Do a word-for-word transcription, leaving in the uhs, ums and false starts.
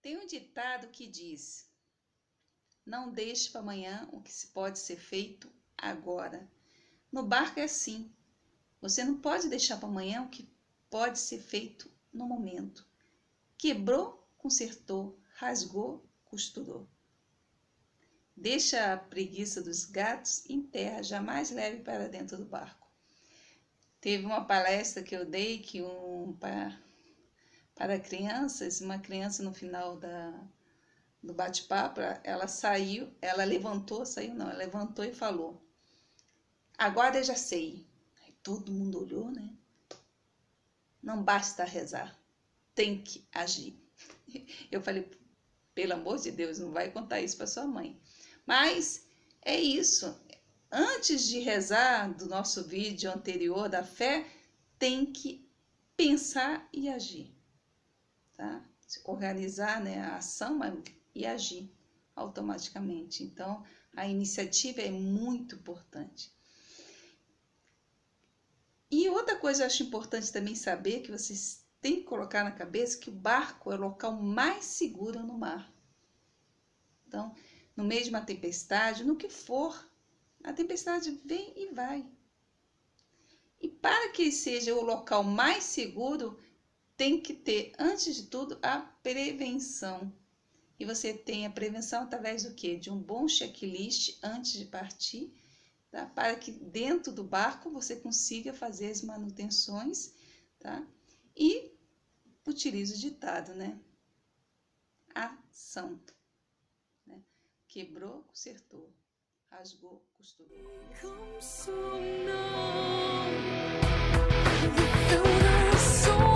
Tem um ditado que diz: não deixe para amanhã o que se pode ser feito agora. No barco é assim. Você não pode deixar para amanhã o que pode ser feito no momento. Quebrou, consertou, rasgou, costurou. Deixa a preguiça dos gatos em terra, jamais leve para dentro do barco. Teve uma palestra que eu dei que um, para, para crianças, uma criança no final da, do bate-papo, ela saiu, ela levantou, saiu não, ela levantou e falou: agora eu já sei. Aí todo mundo olhou, né? Não basta rezar, tem que agir. Eu falei, pelo amor de Deus, não vai contar isso para sua mãe. Mas é isso. Antes de rezar do nosso vídeo anterior da fé, tem que pensar e agir. Tá? Organizar, né, a ação e agir automaticamente. Então, a iniciativa é muito importante. E outra coisa que eu acho importante também saber, que vocês têm que colocar na cabeça, que o barco é o local mais seguro no mar. Então, no meio de uma tempestade, no que for, a tempestade vem e vai. E para que seja o local mais seguro, tem que ter, antes de tudo, a prevenção. E você tem a prevenção através do quê? De um bom checklist antes de partir, tá? Para que dentro do barco você consiga fazer as manutenções, tá? E utilize o ditado, né? Ação. Né? Quebrou, consertou. Rasgou, costurou. Come so numb, you feel the soul.